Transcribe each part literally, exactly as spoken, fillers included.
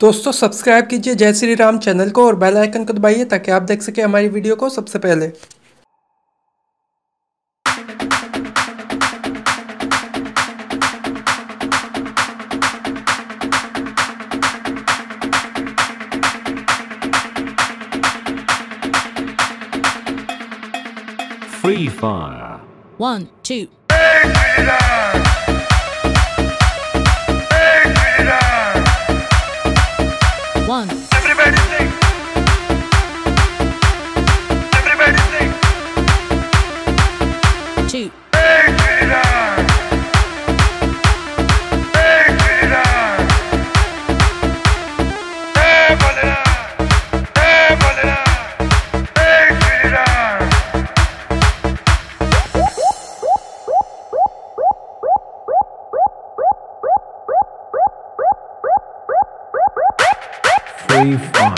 दोस्तों सब्सक्राइब कीजिए जय श्री राम चैनल को और बेल आइकन को दबाइए ताकि आप देख सकें हमारी वीडियो को सबसे पहले। Free fire. One, two. One. Everybody sing. Everybody sing. Two. Hey Shri Ram. Hey Shri Ram. Hey Balaram. Hey Balaram. Hey Shri Ram. Free fire.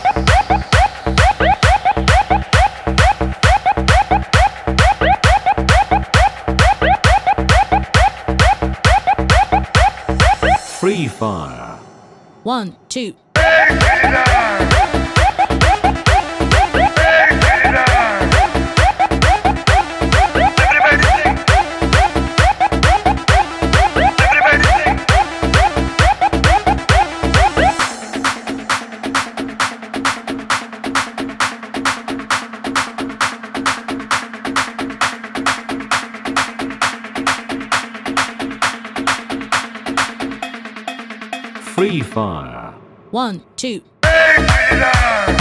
Free fire. One, two. Hey Shri Ram. Hey Shri Ram. Everybody sing. Everybody sing. Free fire. One, two. Hey Shri Ram.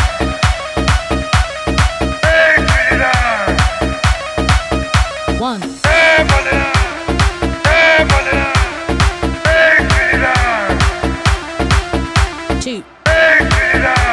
Hey Shri Ram. One. Hey Balaram. Hey Balaram. Hey Shri Ram. Two. Hey Shri Ram.